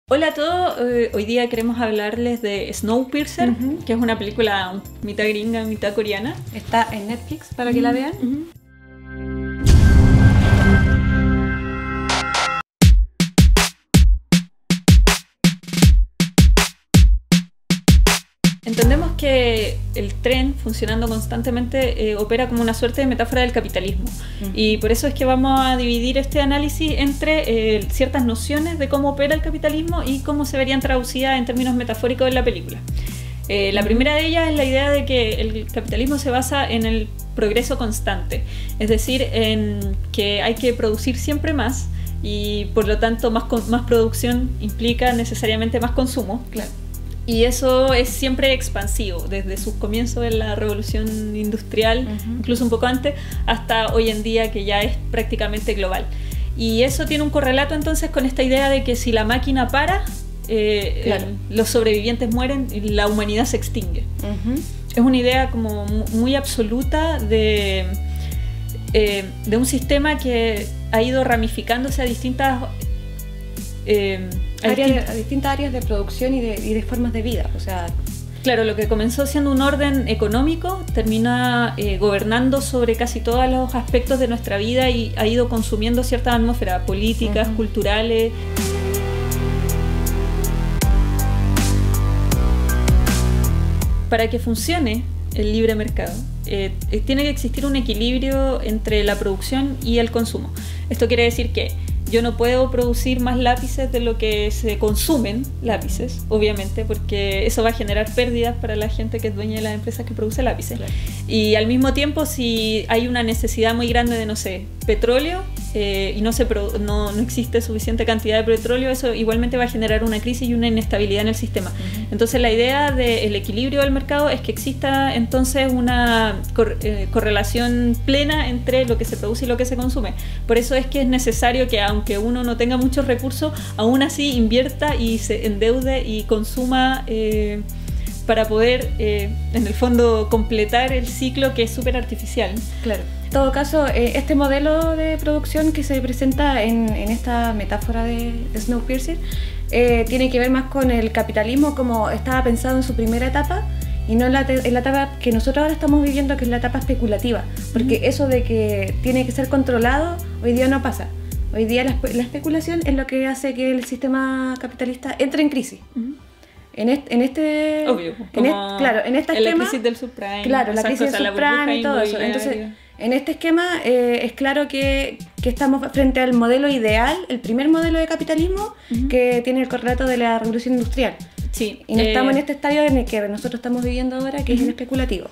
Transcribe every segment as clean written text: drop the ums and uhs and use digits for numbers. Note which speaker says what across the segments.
Speaker 1: Hola a todos, hoy día queremos hablarles de Snowpiercer, que es una película mitad gringa, mitad coreana.
Speaker 2: Está en Netflix para que la vean.
Speaker 1: Entendemos que el tren, funcionando constantemente, opera como una suerte de metáfora del capitalismo. Y por eso es que vamos a dividir este análisis entre ciertas nociones de cómo opera el capitalismo y cómo se verían traducidas en términos metafóricos en la película. La primera de ellas es la idea de que el capitalismo se basa en el progreso constante, es decir, en que hay que producir siempre más y por lo tanto más producción implica necesariamente más consumo.
Speaker 2: Claro.
Speaker 1: Y eso es siempre expansivo, desde sus comienzos en la revolución industrial, incluso un poco antes, hasta hoy en día que ya es prácticamente global. Y eso tiene un correlato entonces con esta idea de que si la máquina para, los sobrevivientes mueren y la humanidad se extingue. Es una idea como muy absoluta de un sistema que ha ido ramificándose a distintas
Speaker 2: a distintas áreas de producción y de formas de vida. O sea,
Speaker 1: claro, lo que comenzó siendo un orden económico termina gobernando sobre casi todos los aspectos de nuestra vida y ha ido consumiendo ciertas atmósferas políticas, culturales. Para que funcione el libre mercado, tiene que existir un equilibrio entre la producción y el consumo. Esto quiere decir que yo no puedo producir más lápices de lo que se consumen lápices, obviamente, porque eso va a generar pérdidas para la gente que es dueña de las empresas que produce lápices. Claro. Y al mismo tiempo, si hay una necesidad muy grande de, no sé, petróleo, y no existe suficiente cantidad de petróleo, eso igualmente va a generar una crisis y una inestabilidad en el sistema. Entonces la idea del equilibrio del mercado es que exista entonces una correlación plena entre lo que se produce y lo que se consume. Por eso es que es necesario que, aunque uno no tenga muchos recursos, aún así invierta y se endeude y consuma para poder, en el fondo, completar el ciclo que es súper artificial.
Speaker 2: Claro. En todo caso, este modelo de producción que se presenta en esta metáfora de Snowpiercer tiene que ver más con el capitalismo como estaba pensado en su primera etapa y no en la etapa que nosotros ahora estamos viviendo, que es la etapa especulativa, porque eso de que tiene que ser controlado hoy día no pasa. Hoy día la especulación es lo que hace que el sistema capitalista entre en crisis. En este
Speaker 1: obvio,
Speaker 2: en este esquema,
Speaker 1: la crisis del subprime,
Speaker 2: claro, la crisis del subprime y todo eso. Entonces, en este esquema es claro que estamos frente al modelo ideal, el primer modelo de capitalismo que tiene el correlato de la revolución industrial.
Speaker 1: Sí,
Speaker 2: y no estamos en este estadio en el que nosotros estamos viviendo ahora, que es el especulativo.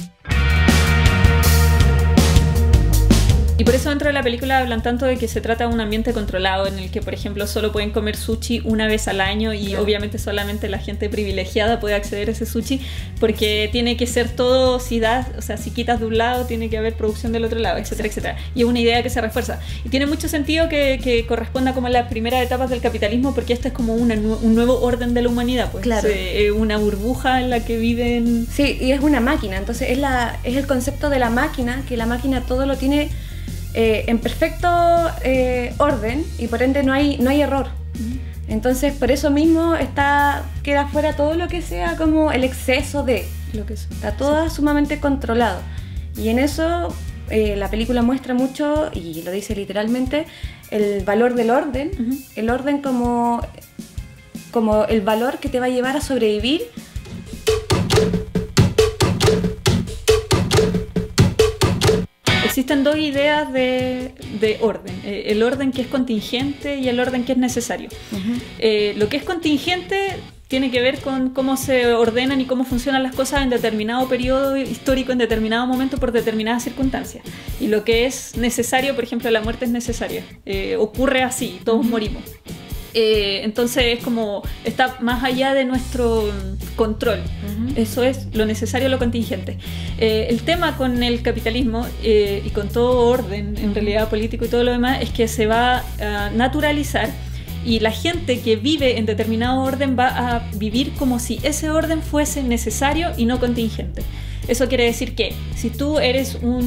Speaker 1: Y por eso dentro de la película hablan tanto de que se trata de un ambiente controlado en el que, por ejemplo, solo pueden comer sushi una vez al año y obviamente solamente la gente privilegiada puede acceder a ese sushi porque tiene que ser todo, si quitas de un lado tiene que haber producción del otro lado, etcétera, etcétera. Y es una idea que se refuerza. Y tiene mucho sentido que corresponda como a las primeras etapas del capitalismo porque esto es como un nuevo orden de la humanidad, pues.
Speaker 2: Claro.
Speaker 1: Una burbuja en la que viven...
Speaker 2: Sí, y es una máquina, entonces es el concepto de la máquina, que la máquina todo lo tiene en perfecto orden y por ende no hay error. Entonces por eso mismo queda fuera todo lo que sea como el exceso de lo que está todo sumamente controlado, y en eso la película muestra mucho, y lo dice literalmente, el valor del orden, el orden como el valor que te va a llevar a sobrevivir.
Speaker 1: Existen dos ideas de orden, el orden que es contingente y el orden que es necesario. Lo que es contingente tiene que ver con cómo se ordenan y cómo funcionan las cosas en determinado periodo histórico, en determinado momento, por determinadas circunstancias. Y lo que es necesario, por ejemplo, la muerte es necesaria. Ocurre así, todos morimos. Entonces es como está más allá de nuestro control. Eso es lo necesario, lo contingente. El tema con el capitalismo y con todo orden en realidad político y todo lo demás es que se va a naturalizar y la gente que vive en determinado orden va a vivir como si ese orden fuese necesario y no contingente. Eso quiere decir que si tú eres un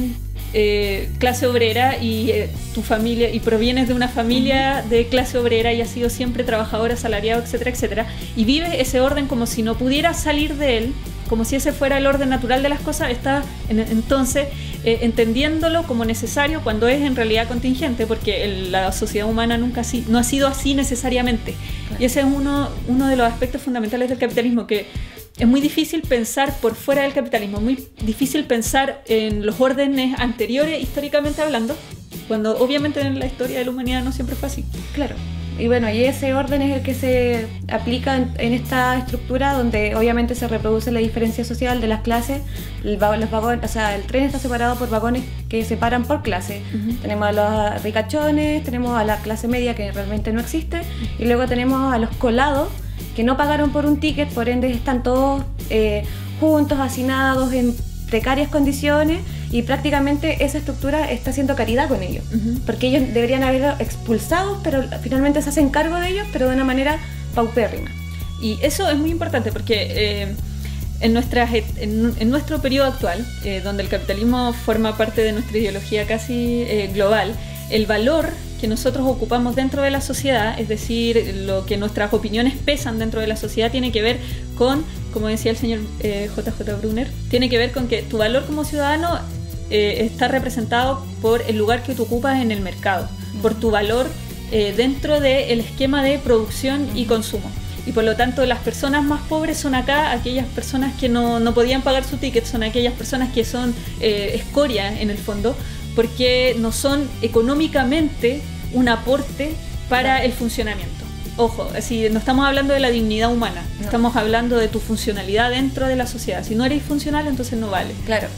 Speaker 1: clase obrera y tu familia, y provienes de una familia de clase obrera y has sido siempre trabajador asalariado, etcétera, etcétera, y vives ese orden como si no pudieras salir de él, como si ese fuera el orden natural de las cosas, estás entonces entendiéndolo como necesario cuando es en realidad contingente, porque la sociedad humana nunca no ha sido así necesariamente. Claro. Y ese es uno de los aspectos fundamentales del capitalismo, que es muy difícil pensar por fuera del capitalismo, muy difícil pensar en los órdenes anteriores históricamente hablando, cuando obviamente en la historia de la humanidad no siempre fue así.
Speaker 2: Claro. Y bueno, y ese orden es el que se aplica en esta estructura, donde obviamente se reproduce la diferencia social de las clases. Los vagones, o sea, el tren está separado por vagones que separan por clase. Tenemos a los ricachones, tenemos a la clase media, que realmente no existe, y luego tenemos a los colados, que no pagaron por un ticket, por ende están todos juntos, hacinados en precarias condiciones, y prácticamente esa estructura está haciendo caridad con ellos, porque ellos deberían haberlo expulsados, pero finalmente se hacen cargo de ellos, pero de una manera paupérrima.
Speaker 1: Y eso es muy importante porque en nuestro periodo actual, donde el capitalismo forma parte de nuestra ideología casi global, el valor que nosotros ocupamos dentro de la sociedad, es decir, lo que nuestras opiniones pesan dentro de la sociedad, tiene que ver con, como decía el señor J.J. Brunner, tiene que ver con que tu valor como ciudadano está representado por el lugar que tú ocupas en el mercado, por tu valor dentro del esquema de producción y consumo. Y por lo tanto las personas más pobres son acá aquellas personas que no podían pagar su ticket, son aquellas personas que son escoria en el fondo, porque no son económicamente un aporte para el funcionamiento. Ojo, así, no estamos hablando de la dignidad humana, estamos hablando de tu funcionalidad dentro de la sociedad. Si no eres funcional, entonces no vale.
Speaker 2: Claro.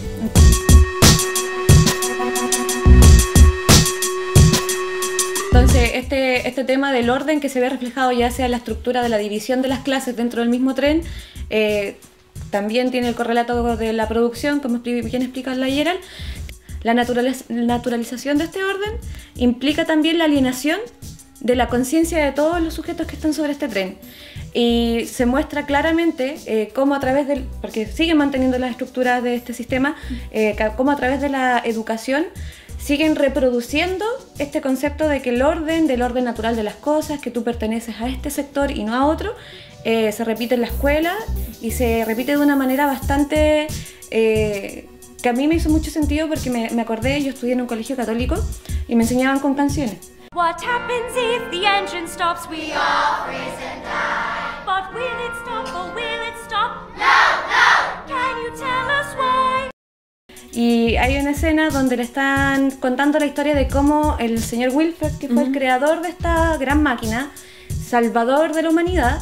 Speaker 2: Entonces, este tema del orden que se ve reflejado ya sea en la estructura de la división de las clases dentro del mismo tren, también tiene el correlato de la producción, como bien explica la Gerald. La naturalización de este orden implica también la alienación de la conciencia de todos los sujetos que están sobre este tren. Y se muestra claramente cómo a través del, porque siguen manteniendo las estructuras de este sistema, cómo a través de la educación siguen reproduciendo este concepto de que del orden natural de las cosas, que tú perteneces a este sector y no a otro, se repite en la escuela y se repite de una manera bastante... que a mí me hizo mucho sentido porque me acordé, yo estudié en un colegio católico y me enseñaban con canciones.
Speaker 3: What happens if the engine stops? We all freeze and die. But will it stop or will it stop? No, no! Can you tell us why?
Speaker 2: Y hay una escena donde le están contando la historia de cómo el señor Wilfred, que fue el creador de esta gran máquina, salvador de la humanidad,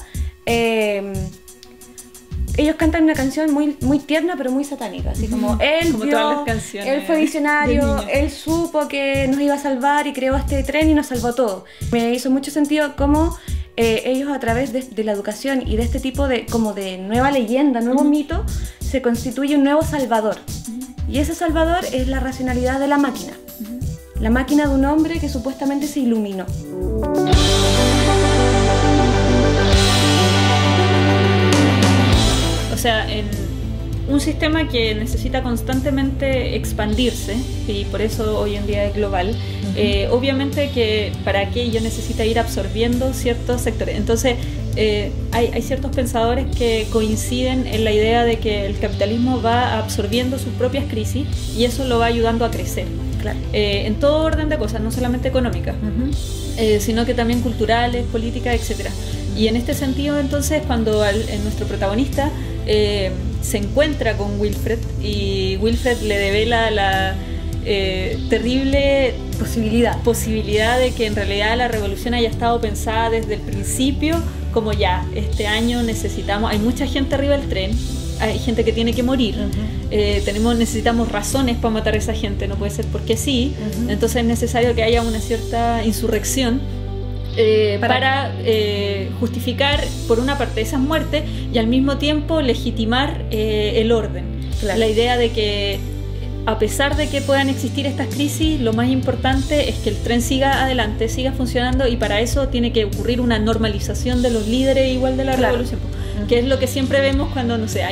Speaker 2: ellos cantan una canción muy tierna pero muy satánica, así como él
Speaker 1: como
Speaker 2: vio,
Speaker 1: todas las canciones,
Speaker 2: él fue visionario, él supo que nos iba a salvar y creó este tren y nos salvó todo. Me hizo mucho sentido cómo ellos a través de la educación y de este tipo de nueva leyenda, nuevo mito, se constituye un nuevo salvador. Y ese salvador es la racionalidad de la máquina, la máquina de un hombre que supuestamente se iluminó.
Speaker 1: O sea, en un sistema que necesita constantemente expandirse, y por eso hoy en día es global, obviamente que para aquello necesita ir absorbiendo ciertos sectores. Entonces, hay ciertos pensadores que coinciden en la idea de que el capitalismo va absorbiendo sus propias crisis y eso lo va ayudando a crecer.
Speaker 2: Claro.
Speaker 1: En todo orden de cosas, no solamente económicas, sino que también culturales, políticas, etc. Y en este sentido, entonces, cuando nuestro protagonista se encuentra con Wilfred y Wilfred le devela la terrible posibilidad de que en realidad la revolución haya estado pensada desde el principio, como ya, este año hay mucha gente arriba del tren, hay gente que tiene que morir, necesitamos razones para matar a esa gente, no puede ser porque sí, entonces es necesario que haya una cierta insurrección para justificar por una parte esas muertes y al mismo tiempo legitimar el orden. Claro. La idea de que a pesar de que puedan existir estas crisis, lo más importante es que el tren siga adelante, siga funcionando, y para eso tiene que ocurrir una normalización de los líderes igual de la revolución, que es lo que siempre vemos cuando, no sé, hay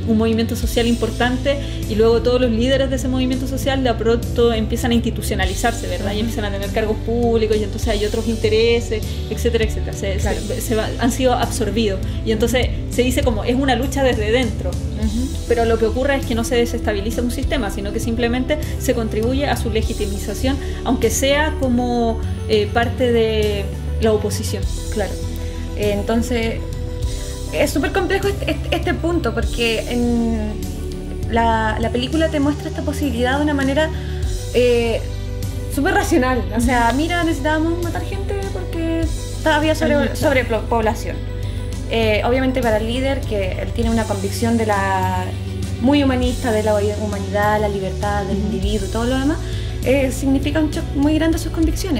Speaker 1: un movimiento social importante y luego todos los líderes de ese movimiento social de pronto empiezan a institucionalizarse, ¿verdad? Y empiezan a tener cargos públicos y entonces hay otros intereses, etcétera, etcétera. Han sido absorbidos y entonces se dice como es una lucha desde dentro. Pero lo que ocurre es que no se desestabiliza un sistema, sino que simplemente se contribuye a su legitimización, aunque sea como parte de la oposición.
Speaker 2: Claro. Entonces, es súper complejo este punto, porque en la película te muestra esta posibilidad de una manera súper racional. O sea, mira, necesitábamos matar gente porque había sobrepoblación. Obviamente para el líder, que él tiene una convicción muy humanista de la humanidad, la libertad del individuo y todo lo demás, significa un shock muy grande a sus convicciones.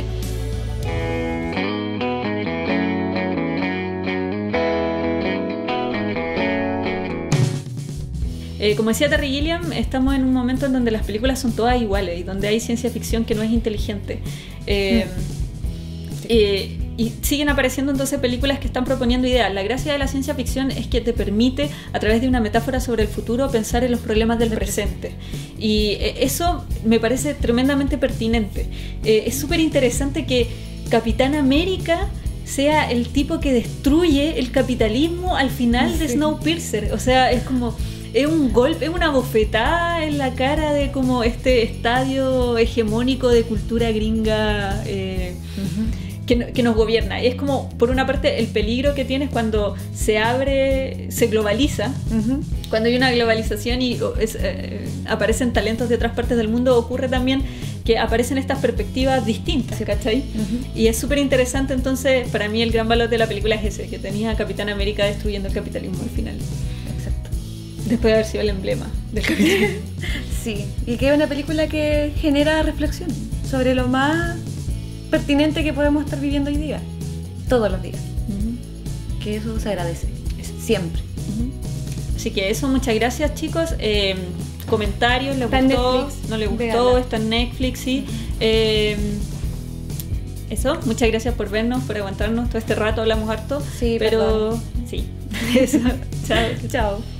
Speaker 1: Como decía Terry Gilliam, estamos en un momento en donde las películas son todas iguales y donde hay ciencia ficción que no es inteligente. Y siguen apareciendo entonces películas que están proponiendo ideas. La gracia de la ciencia ficción es que te permite, a través de una metáfora sobre el futuro, pensar en los problemas del presente. Y eso me parece tremendamente pertinente. Es súper interesante que Capitán América sea el tipo que destruye el capitalismo al final de Snowpiercer. O sea, es como... Es un golpe, es una bofetada en la cara de como este estadio hegemónico de cultura gringa que nos gobierna. Y es como, por una parte, el peligro que tienes cuando se abre, se globaliza. Cuando hay una globalización y aparecen talentos de otras partes del mundo, ocurre también que aparecen estas perspectivas distintas, ¿cachai? Y es súper interesante. Entonces, para mí el gran valor de la película es ese, que tenía a Capitán América destruyendo el capitalismo al final. Después de haber sido el emblema del capitalismo.
Speaker 2: Sí, y que es una película que genera reflexión sobre lo más pertinente que podemos estar viviendo hoy día, todos los días. Que eso se agradece, siempre.
Speaker 1: Así que eso, muchas gracias, chicos. Comentarios, ¿les
Speaker 2: está
Speaker 1: gustó?
Speaker 2: Netflix,
Speaker 1: ¿No les gustó? Está en Netflix, sí. Eso, muchas gracias por vernos, por aguantarnos todo este rato, hablamos harto.
Speaker 2: Sí,
Speaker 1: pero
Speaker 2: perdón.
Speaker 1: sí. Eso, chao.
Speaker 2: Chao.